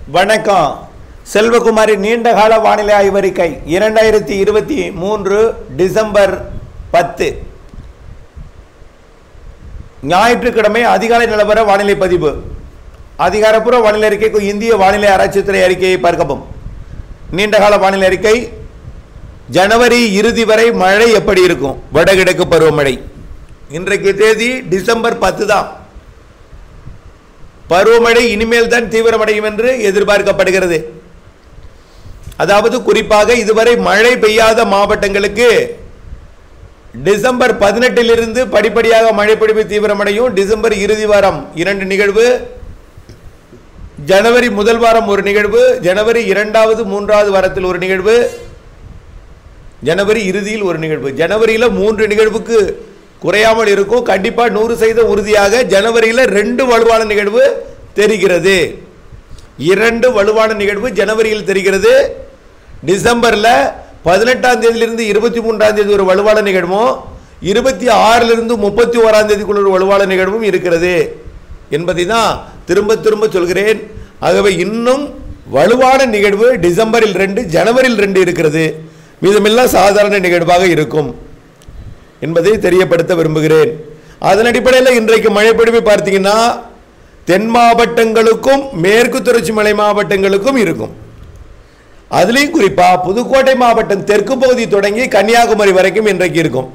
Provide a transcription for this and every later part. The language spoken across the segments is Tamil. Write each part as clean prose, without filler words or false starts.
வணக்கம். செல்வகுமாரி நீண்டகால வானிலை ஆய்வறிக்கை 2023 டிசம்பர் 10 ஞாயிற்றுக்கிழமை அதிகாலை நிலவர வானிலை பதிவு. அதிகாரப்பூர்வ வானிலை அறிக்கைக்கு இந்திய வானிலை ஆராய்ச்சித்துறை அறிக்கையை பார்க்கவும். நீண்டகால வானிலை அறிக்கை. ஜனவரி இறுதி வரை மழை எப்படி இருக்கும்? வடகிழக்கு பருவமழை. இன்றைக்கு தேதி டிசம்பர் 10 தான். பருவமழை இனிமேல் தான் தீவிரமடையும் என்று எதிர்பார்க்கப்படுகிறது. அதாவது குறிப்பாக இதுவரை மழை பெய்யாத மாவட்டங்களுக்கு டிசம்பர் 18 படிப்படியாக மழைப்பொழிவு தீவிரமடையும். டிசம்பர் இறுதி வாரம் 2 நிகழ்வு, ஜனவரி முதல் வாரம் ஒரு நிகழ்வு, ஜனவரி 2வது 3வது வாரத்தில் ஒரு நிகழ்வு, ஜனவரி இறுதியில் ஒரு நிகழ்வு. ஜனவரியில் 3 நிகழ்வுக்கு குறையாமல் இருக்கும். கண்டிப்பாக 100% உறுதியாக ஜனவரியில் 2 வலுவான நிகழ்வு தெரிகிறது. 2 வலுவான நிகழ்வு ஜனவரியில் தெரிகிறது. டிசம்பரில் 18ஆம் தேதியிலிருந்து 23ஆம் தேதி ஒரு வலுவான நிகழ்வும், 26லிருந்து 31ஆம் தேதிக்குள்ள ஒரு வலுவான நிகழ்வும் இருக்கிறது என்பதை தான் திரும்ப திரும்ப சொல்கிறேன். ஆகவே இன்னும் வலுவான நிகழ்வு டிசம்பரில் 2, ஜனவரியில் 2 இருக்கிறது. மீதமெல்லாம் சாதாரண நிகழ்வாக இருக்கும் என்பதை தெரியப்படுத்த விரும்புகிறேன். அதன் அடிப்படையில் இன்றைக்கு மழைப்பொழிவை பார்த்தீங்கன்னா தென் மாவட்டங்களுக்கும் மேற்கு தொடர்ச்சி மலை மாவட்டங்களுக்கும் இருக்கும். அதுலேயும் குறிப்பாக புதுக்கோட்டை மாவட்டம் தெற்கு பகுதி தொடங்கி கன்னியாகுமரி வரைக்கும் இன்றைக்கு இருக்கும்.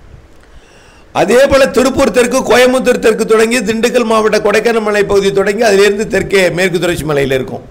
அதே போல திருப்பூர் தெற்கு, கோயம்புத்தூர் தெற்கு தொடங்கி திண்டுக்கல் மாவட்ட கொடைக்கானல் மலை பகுதி தொடங்கி அதிலிருந்து தெற்கே மேற்கு தொடர்ச்சி மலையில் இருக்கும்.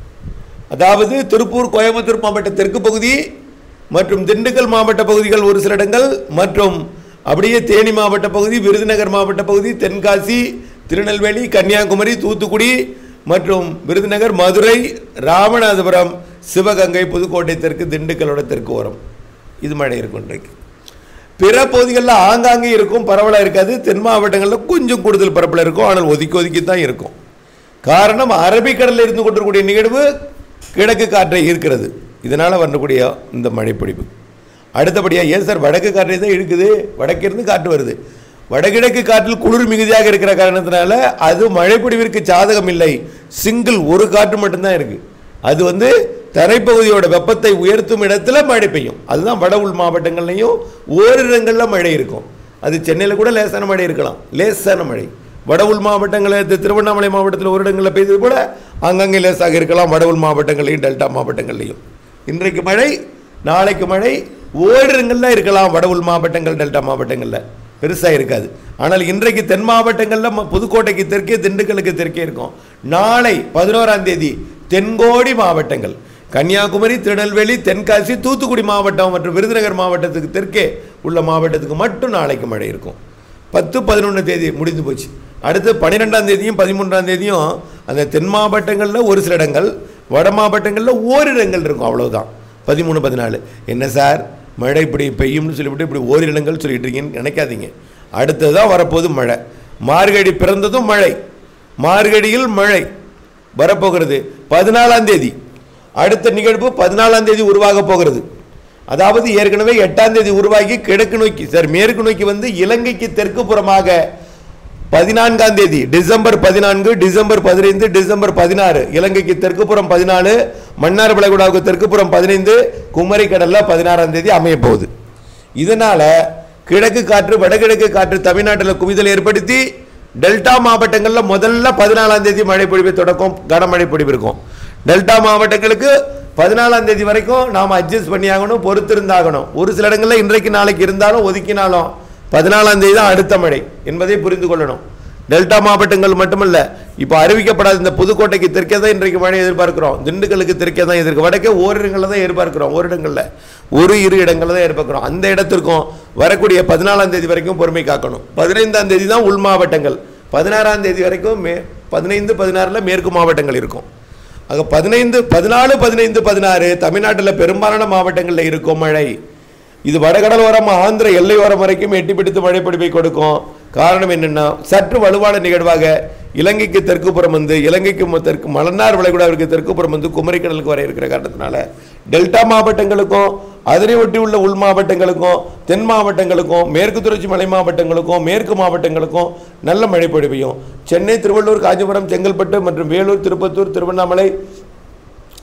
அதாவது திருப்பூர் கோயம்புத்தூர் மாவட்ட தெற்கு பகுதி மற்றும் திண்டுக்கல் மாவட்ட பகுதிகள் ஒரு சில இடங்கள், மற்றும் அப்படியே தேனி மாவட்ட பகுதி, விருதுநகர் மாவட்ட பகுதி, தென்காசி, திருநெல்வேலி, கன்னியாகுமரி, தூத்துக்குடி மற்றும் விருதுநகர், மதுரை, ராமநாதபுரம், சிவகங்கை, புதுக்கோட்டை தெற்கு, திண்டுக்கலோட தெற்கு ஓரம் இது மழை இருக்கும். இன்றைக்கு பிற பகுதிகளில் ஆங்காங்கே இருக்கும், பரவலாக இருக்காது. தென் மாவட்டங்களில் கொஞ்சம் கூடுதல் பரப்பில் இருக்கும், ஆனால் ஒதுக்கி ஒதுக்கி தான் இருக்கும். காரணம் அரபிக்கடலில் இருந்து கொண்டிருக்கக்கூடிய நிகழ்வு கிழக்கு காற்றை ஈர்க்கிறது. இதனால் வரக்கூடிய இந்த மழைப்பொழிவு. அடுத்தபடியாக ஏன் சார் வடக்கு காற்றை தான் இழுக்குது? வடக்கிருந்து காற்று வருது. வடகிழக்கு காற்றில் குளிர் மிகுதியாக இருக்கிற காரணத்தினால அது மழைப்பொழிவிற்கு சாதகம் இல்லை. சிங்கிள் ஒரு காற்று மட்டும்தான் இருக்குது. அது தரைப்பகுதியோட வெப்பத்தை உயர்த்தும் இடத்துல மழை பெய்யும். அதுதான் வட உள் மாவட்டங்கள்லையும் ஓரிடங்களில் மழை இருக்கும். அது சென்னையில் கூட லேசான மழை இருக்கலாம், லேசான மழை. வட உள் மாவட்டங்களில் திருவண்ணாமலை மாவட்டத்தில் ஒரு இடங்களில் பெய்தது கூட அங்கங்கே லேசாக இருக்கலாம். வட உள் மாவட்டங்களையும் டெல்டா மாவட்டங்கள்லையும் இன்றைக்கு மழை, நாளைக்கு மழை ஓரிடங்களில் இருக்கலாம். வட உள் மாவட்டங்கள் டெல்டா மாவட்டங்களில் பெருசாக இருக்காது. ஆனால் இன்றைக்கு தென் மாவட்டங்களில் புதுக்கோட்டைக்கு தெற்கே, திண்டுக்கலுக்கு தெற்கே இருக்கும். நாளை 11ஆம் தேதி தென்கோடி மாவட்டங்கள், கன்னியாகுமரி, திருநெல்வேலி, தென்காசி, தூத்துக்குடி மாவட்டம் மற்றும் விருதுநகர் மாவட்டத்துக்கு தெற்கே உள்ள மாவட்டத்துக்கு மட்டும் நாளைக்கு மழை இருக்கும். 10, 11 தேதி முடிந்து போச்சு. அடுத்து 12ஆம் தேதியும் 13ஆம் தேதியும் அந்த தென் மாவட்டங்களில் ஒரு சில இடங்கள், வட மாவட்டங்களில் ஓரிடங்கள் இருக்கும். அவ்வளோதான். 13, 14 என்ன சார் மழை இப்படி பெய்யும்னு சொல்லிவிட்டு இப்படி ஓரிடங்கள் சொல்லிட்டு இருக்கீங்கன்னு நினைக்காதீங்க. அடுத்ததான் வரப்போது மழை. மார்கழி பிறந்ததும் மழை, மார்கழியில் மழை வரப்போகிறது. 14ஆம் தேதி அடுத்த நிகழ்வு 14ஆம் தேதி உருவாக போகிறது. அதாவது ஏற்கனவே 8ஆம் தேதி உருவாகி கிழக்கு நோக்கி மேற்கு நோக்கி இலங்கைக்கு தெற்கு புறமாக 14ஆம் தேதி டிசம்பர் 14, டிசம்பர் 15, டிசம்பர் 16 இலங்கைக்கு தெற்கு புறம் 14, மன்னார் வளைகுடாவுக்கு தெற்கு புறம் 15, குமரி கடல்ல 16ஆம் தேதி அமைய போகுது. இதனால கிழக்கு காற்று, வடகிழக்கு காற்று தமிழ்நாட்டில் குவிதல் ஏற்படுத்தி டெல்டா மாவட்டங்களில் முதல்ல 14ஆம் தேதி மழை பொழிவை தொடக்கம், கனமழை பொழிவு இருக்கும். டெல்டா மாவட்டங்களுக்கு 14ஆம் தேதி வரைக்கும் நாம் அட்ஜஸ்ட் பண்ணி ஆகணும், பொறுத்திருந்தாகணும். ஒரு சில இடங்களில் இன்றைக்கு நாளைக்கு இருந்தாலும் ஒதுக்கினாலும் 14ஆம் தேதி தான் அடுத்த மழை என்பதை புரிந்து கொள்ளணும். டெல்டா மாவட்டங்கள் மட்டுமல்ல, இப்போ அறிவிக்கப்படாத இந்த புதுக்கோட்டைக்கு தெற்கே தான் இன்றைக்கு மழை எதிர்பார்க்கிறோம். திண்டுக்கலுக்கு தெற்கே தான் எதிர்க்கு, வடக்கே ஓரிடங்களில் தான் எதிர்பார்க்கிறோம். ஓரிடங்களில் ஒரு இரு இடங்களில் தான் எதிர்பார்க்கிறோம். அந்த இடத்திற்கும் வரக்கூடிய 14ஆம் தேதி வரைக்கும் பொறுமை காக்கணும். 15ஆம் தேதி தான் உள் மாவட்டங்கள், 16ஆம் தேதி வரைக்கும் 15, 16 மேற்கு மாவட்டங்கள் இருக்கும். ஆக 15, 14, 15, 16 தமிழ்நாட்டில் பெரும்பாலான மாவட்டங்களில் இருக்கும் மழை. இது வடகடலோரம், ஆந்திர எல்லையோரம் வரைக்கும் எட்டி பிடித்து மழைப்பொழிவை கொடுக்கும். காரணம் என்னென்னா சற்று வலுவான நிகழ்வாக இலங்கைக்கு தெற்கு புறம் இலங்கைக்கு தெற்கு மலன்னார் வளைகுடாவிற்கு தெற்கு புறம் குமரி கடலுக்கு வர இருக்கிற காரணத்தினால டெல்டா மாவட்டங்களுக்கும் அதனை ஒட்டி உள்ள உள் மாவட்டங்களுக்கும் தென் மாவட்டங்களுக்கும் மேற்கு தொடர்ச்சி மலை மாவட்டங்களுக்கும் மேற்கு மாவட்டங்களுக்கும் நல்ல மழை பொழிவையும் சென்னை, திருவள்ளூர், காஞ்சிபுரம், செங்கல்பட்டு மற்றும் வேலூர், திருப்பத்தூர், திருவண்ணாமலை,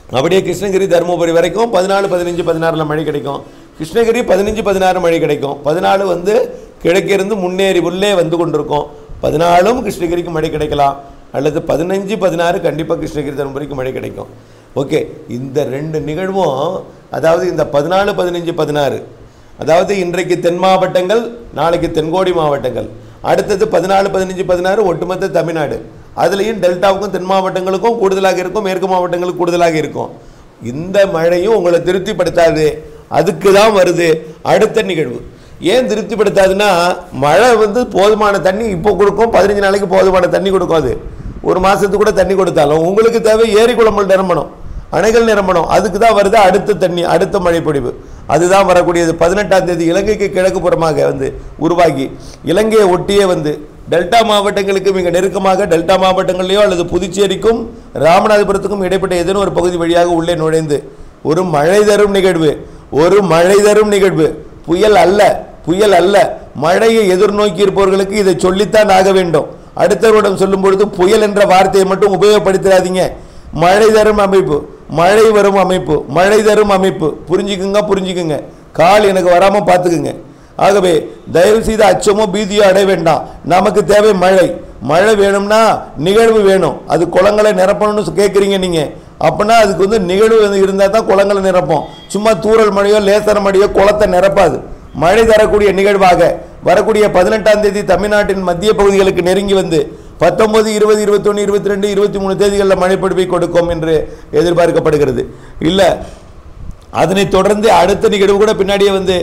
அப்படியே கிருஷ்ணகிரி தருமபுரி வரைக்கும் 14, 15, 16 மழை கிடைக்கும். கிருஷ்ணகிரி 15, 16 மழை கிடைக்கும். 14 வந்து கிழக்கிருந்து முன்னேறி உள்ளே வந்து கொண்டிருக்கும். 14 கிருஷ்ணகிரிக்கு மழை கிடைக்கலாம், அல்லது 15, 16 கண்டிப்பாக கிருஷ்ணகிரி தருமபுரிக்கு மழை கிடைக்கும். ஓகே, இந்த ரெண்டு நிகழ்வும், அதாவது இந்த 14, 15, 16, அதாவது இன்றைக்கு தென் மாவட்டங்கள், நாளைக்கு தென்கோடி மாவட்டங்கள், அடுத்தது 14, 15, 16 ஒட்டுமொத்த தமிழ்நாடு. அதுலேயும் டெல்டாவுக்கும் தென் மாவட்டங்களுக்கும் கூடுதலாக இருக்கும், மேற்கு மாவட்டங்களுக்கு கூடுதலாக இருக்கும். இந்த மழையும் உங்களை திருப்திப்படுத்தாது, அதுக்கு தான் வருது அடுத்த நிகழ்வு. ஏன் திருப்திப்படுத்தாதுன்னா, மழை வந்து போதுமான தண்ணி இப்போ கொடுக்கும், 15 நாளைக்கு போதுமான தண்ணி கொடுக்கும். அது ஒரு மாதத்துக்கு கூட தண்ணி கொடுத்தாலும் உங்களுக்கு தேவை ஏரி குளங்கள் நிரம்பணும், அணைகள் நிரம்பணும். அதுக்கு தான் வருது அடுத்த தண்ணி, அடுத்த மழைப்பொழிவு. அதுதான் வரக்கூடியது. 18ஆம் தேதி இலங்கைக்கு கிழக்கு புறமாக வந்து உருவாகி இலங்கையை ஒட்டியே வந்து டெல்டா மாவட்டங்களுக்கு மிக நெருக்கமாக, டெல்டா மாவட்டங்களையோ அல்லது புதுச்சேரிக்கும் ராமநாதபுரத்துக்கும் இடைப்பட்ட ஏதேனும் ஒரு பகுதி வழியாக உள்ளே நுழைந்து ஒரு மழை தரும் நிகழ்வு, ஒரு மழை தரும் நிகழ்வு. புயல் அல்ல, புயல் அல்ல. மழையை எதிர்நோக்கி இருப்பவர்களுக்கு இதை சொல்லித்தான் ஆக வேண்டும். அடுத்தவரிடம் சொல்லும் பொழுது புயல் என்ற வார்த்தையை மட்டும் உபயோகப்படுத்தாதீங்க. மழை தரும் அமைப்பு, மழை வரும் அமைப்பு, மழை தரும் அமைப்பு. புரிஞ்சுக்குங்க, புரிஞ்சுக்குங்க. கால் எனக்கு வராமல் பார்த்துக்குங்க. ஆகவே தயவு செய்து அச்சமோ பீதியோ அடைய வேண்டாம். நமக்கு தேவை மழை. மழை வேணும்னா நிகழ்வு வேணும். அது குளங்களை நிரப்பணும்னு கேட்குறீங்க நீங்கள். அப்படின்னா அதுக்கு வந்து நிகழ்வு இருந்தால் தான் குளங்களை நிரப்போம். சும்மா தூறல் மழையோ லேசர மழையோ குளத்தை நிரப்பாது. மழை தரக்கூடிய நிகழ்வாக வரக்கூடிய 18ஆம் தேதி தமிழ்நாட்டின் மத்திய பகுதிகளுக்கு நெருங்கி வந்து 19, 20, 21, 22, 23 தேதிகளில் மழைப்பொழிவை கொடுக்கும் என்று எதிர்பார்க்கப்படுகிறது. இல்லை, அதனைத் தொடர்ந்து அடுத்த நிகழ்வு கூட பின்னாடியே வந்து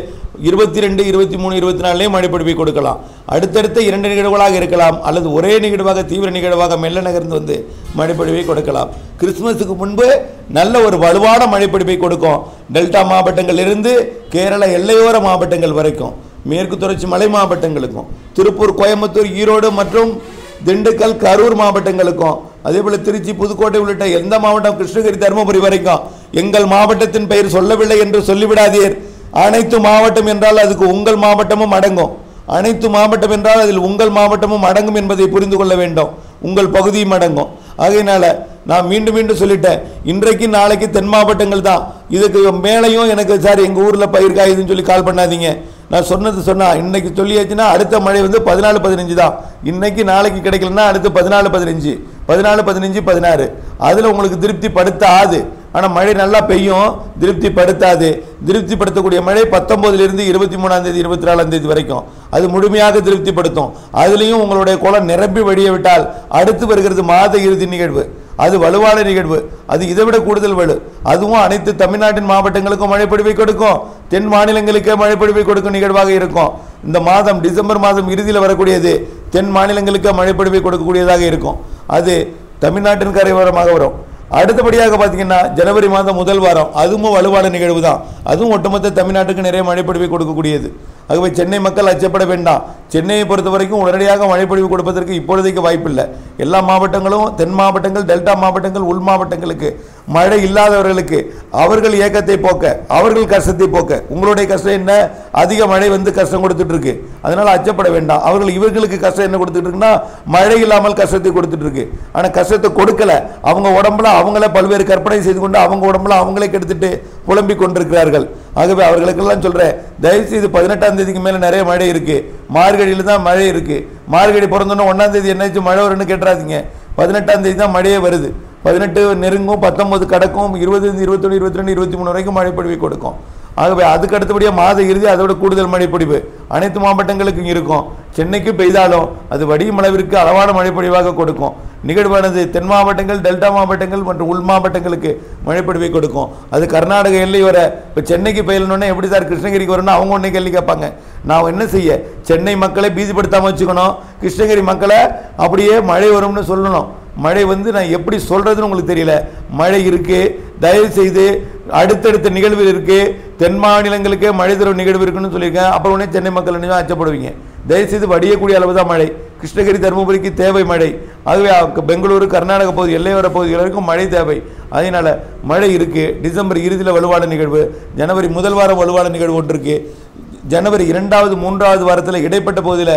22, 23, 24 மழைப்பொழிவை கொடுக்கலாம். அடுத்தடுத்த 2 நிகழ்வுகளாக இருக்கலாம், அல்லது ஒரே நிகழ்வாக தீவிர நிகழ்வாக மெல்ல நகர்ந்து வந்து மழைப்பொழிவை கொடுக்கலாம். கிறிஸ்துமஸுக்கு முன்பு நல்ல ஒரு வலுவான மழைப்பொழிவை கொடுக்கும். டெல்டா மாவட்டங்களிலிருந்து கேரள எல்லையோர மாவட்டங்கள் வரைக்கும், மேற்கு தொடர்ச்சி மலை மாவட்டங்களுக்கும், திருப்பூர், கோயம்புத்தூர், ஈரோடு மற்றும் திண்டுக்கல், கரூர் மாவட்டங்களுக்கும், அதே போல திருச்சி, புதுக்கோட்டை உள்ளிட்ட எந்த மாவட்டம், கிருஷ்ணகிரி, தருமபுரி வரைக்கும். எங்கள் மாவட்டத்தின் பெயர் சொல்லவில்லை என்று சொல்லிவிடாதீர். அனைத்து மாவட்டம் என்றால் அதுக்கு உங்கள் மாவட்டமும் அடங்கும். அனைத்து மாவட்டம் என்றால் அதில் உங்கள் மாவட்டமும் அடங்கும் என்பதை புரிந்து கொள்ள வேண்டும். உங்கள் பகுதியும் அடங்கும். ஆகையினால நான் மீண்டும் மீண்டும் சொல்லிட்டேன், இன்றைக்கு நாளைக்கு தென் மாவட்டங்கள் தான். இதுக்கு மேலையும் எனக்கு சார் எங்கள் ஊரில் பயிர் காயுதுன்னு சொல்லி கால் பண்ணாதீங்க. நான் சொன்னது சொன்னா இன்னைக்கு சொல்லியாச்சுன்னா அடுத்த மழை வந்து 14, 15 தான். இன்னைக்கு நாளைக்கு கிடைக்கலன்னா அடுத்து 14, 15, 14, 15, 16. அதில் உங்களுக்கு திருப்தி படுத்தாது. ஆனால் மழை நல்லா பெய்யும், திருப்தி படுத்தாது. திருப்திப்படுத்தக்கூடிய மழை 19லிருந்து 23ஆம் தேதி 24ஆம் தேதி வரைக்கும் அது முழுமையாக திருப்திப்படுத்தும். அதுலேயும் உங்களுடைய குளம் நிரம்பி வழிய விட்டால் அடுத்து வருகிறது மாத இறுதி நிகழ்வு. அது வலுவான நிகழ்வு. அது இதைவிட கூடுதல் வலு. அதுவும் அனைத்து தமிழ்நாட்டின் மாவட்டங்களுக்கும் மழைப்பொழிவை கொடுக்கும், தென் மாநிலங்களுக்கே மழைப்பொழிவை கொடுக்கும் நிகழ்வாக இருக்கும். இந்த மாதம் டிசம்பர் மாதம் இறுதியில் வரக்கூடியது தென் மாநிலங்களுக்கு மழைப்பொழிவை கொடுக்கக்கூடியதாக இருக்கும். அது தமிழ்நாட்டின் கரையோரமாக வரும். அடுத்தபடியாக பார்த்தீங்கன்னா ஜனவரி மாதம் முதல் வாரம், அதுவும் வலுவான நிகழ்வு தான். அதுவும் ஒட்டுமொத்த தமிழ்நாட்டுக்கு நிறைய மழைப்பொழிவை கொடுக்கக்கூடியது. ஆகவே சென்னை மக்கள் அச்சப்பட வேண்டாம். சென்னையை பொறுத்த வரைக்கும் உடனடியாக மழைப்பொழிவு கொடுப்பதற்கு இப்பொழுதைக்கு வாய்ப்பில்லை. எல்லா மாவட்டங்களும், தென் மாவட்டங்கள், டெல்டா மாவட்டங்கள், உள் மாவட்டங்களுக்கு, மழை இல்லாதவர்களுக்கு அவர்கள் ஏக்கத்தை போக்க, அவர்கள் கஷ்டத்தை போக்க. உங்களுடைய கஷ்டம் என்ன? அதிக மழை வந்து கஷ்டம் கொடுத்துட்டு இருக்கு. அதனால அச்சப்பட வேண்டாம். அவர்கள் இவர்களுக்கு கஷ்டம் என்ன கொடுத்துட்டு இருக்குன்னா மழை இல்லாமல் கஷ்டத்தை கொடுத்துட்டு இருக்கு. ஆனால் கஷ்டத்தை கொடுக்கல. அவங்க உடம்புல அவங்கள பல்வேறு கற்பனை செய்து கொண்டு அவங்க உடம்புல அவங்களே கெடுத்துட்டு புலம்பிக் கொண்டிருக்கிறார்கள். ஆகவே அவர்களுக்கெல்லாம் சொல்றேன், தயவுசெய்து 18ஆம் தேதிக்கு மேலே நிறைய மழை இருக்கு. மார்கழியில் தான் மழை இருக்கு. மார்கழி பிறந்தோன்னா 1ஆம் தேதி என்னாச்சு மழை வரும்னு கேட்டுறாதீங்க. 18ஆம் தேதி தான் மழையே வருது. 18 நெருங்கும், 19 கடக்கும், 20, 21, 22, 23 வரைக்கும் மழைப்பொழிவை கொடுக்கும். ஆகவே அதுக்கு அடுத்தபடியாக மாத இறுதி அதோட கூடுதல் மழைப்பொழிவு அனைத்து மாவட்டங்களுக்கும் இருக்கும். சென்னைக்கு பெய்தாலும் அது வடியும் அளவிற்கு அளவான மழைப்பொழிவாக கொடுக்கும். நிகழ்வானது தென் மாவட்டங்கள், டெல்டா மாவட்டங்கள் மற்றும் உள் மாவட்டங்களுக்கு மழைப்பொழிவை கொடுக்கும். அது கர்நாடக எல்லை வர. இப்போ சென்னைக்கு பெய்யலன்னு எப்படி சார் கிருஷ்ணகிரிக்கு வரணும்னா அவங்க ஒன்றே கேள்வி கேட்பாங்க. நான் என்ன செய்ய? சென்னை மக்களை பீதிப்படுத்தாமல் வச்சுக்கணும், கிருஷ்ணகிரி மக்களை அப்படியே மழை வரும்னு சொல்லணும். மழை வந்து நான் எப்படி சொல்றதுன்னு உங்களுக்கு தெரியல. மழை இருக்கு, தயவு செய்து அடுத்தடுத்த நிகழ்வு இருக்கு, தென் மாநிலங்களுக்கே மழை தரும் நிகழ்வு இருக்குன்னு சொல்லியிருக்கேன். அப்புறம் உடனே சென்னை மக்கள் என்ன அச்சப்படுவீங்க? தயவுசெய்து வடியக்கூடிய அளவு தான் மழை. கிருஷ்ணகிரி, தருமபுரிக்கு தேவை மழை. ஆகவே பெங்களூரு, கர்நாடக பகுதி, எல்லையோர பகுதிகள் வரைக்கும் மழை தேவை. அதனால மழை இருக்கு. டிசம்பர் இறுதியில் வலுவான நிகழ்வு, ஜனவரி முதல் வாரம் வலுவான நிகழ்வு ஒன்று இருக்கு. ஜனவரி 2வது 3வது வாரத்தில் இடைப்பட்ட பகுதியில்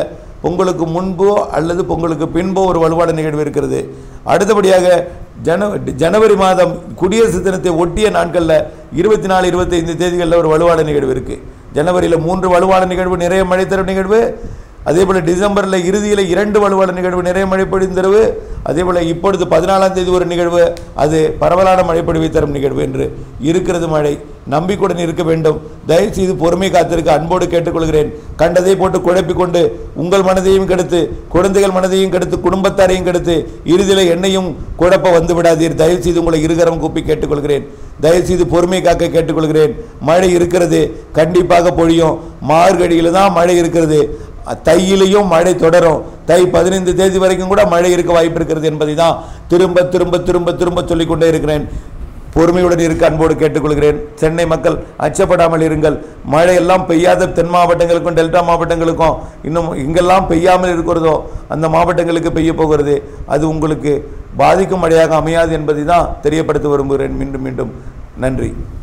பொங்கலுக்கு முன்போ அல்லது பொங்கலுக்கு பின்போ ஒரு வலுவான நிகழ்வு இருக்கிறது. அடுத்தபடியாக ஜனவரி மாதம் குடியரசு தினத்தை ஒட்டிய நாட்களில் 24, 25 தேதிகளில் ஒரு வலுவான நிகழ்வு இருக்குது. ஜனவரியில் 3 வலுவான நிகழ்வு, நிறைய மழை தரும் நிகழ்வு. அதே போல் டிசம்பரில் இறுதியில் 2 வலுவான நிகழ்வு, நிறைய மழைப்பொழிவு தருவு. அதே போல் இப்பொழுது 14ஆம் தேதி ஒரு நிகழ்வு, அது பரவலான மழைப்பொழிவை தரும் நிகழ்வு என்று இருக்கிறது. மழை நம்பிக்கையுடன் இருக்க வேண்டும். தயவுசெய்து பொறுமை காத்திருக்க அன்போடு கேட்டுக்கொள்கிறேன். கண்டதை போட்டு குழப்பிக்கொண்டு உங்கள் மனதையும் கெடுத்து, குழந்தைகள் மனதையும் கெடுத்து, குடும்பத்தாரையும் கெடுத்து, இறுதியில் என்னையும் குழப்ப வந்து விடாதீர். தயவுசெய்து உங்களை இருகரம் கூப்பி கேட்டுக்கொள்கிறேன். தயவுசெய்து பொறுமை காக்க கேட்டுக்கொள்கிறேன். மழை இருக்கிறது, கண்டிப்பாக பொழியும். மார்கழியில் தான் மழை இருக்கிறது. தையிலையும் மழை தொடரும். தை 15 தேதி வரைக்கும் கூட மழை இருக்க வாய்ப்பு இருக்கிறது என்பதை தான் திரும்ப திரும்ப திரும்ப திரும்ப சொல்லிக்கொண்டே இருக்கிறேன். பொறுமையுடன் இருக்க அன்போடு கேட்டுக்கொள்கிறேன். சென்னை மக்கள் அச்சப்படாமல் இருங்கள். மழை எல்லாம் பெய்யாத தென் மாவட்டங்களுக்கும் டெல்டா மாவட்டங்களுக்கும் இன்னும் எங்கெல்லாம் பெய்யாமல் இருக்கிறதோ அந்த மாவட்டங்களுக்கு பெய்ய போகிறது. அது உங்களுக்கு பாதிக்கும் மழையாக அமையாது என்பதை தான் தெரியப்படுத்த விரும்புகிறேன். மீண்டும் மீண்டும் நன்றி.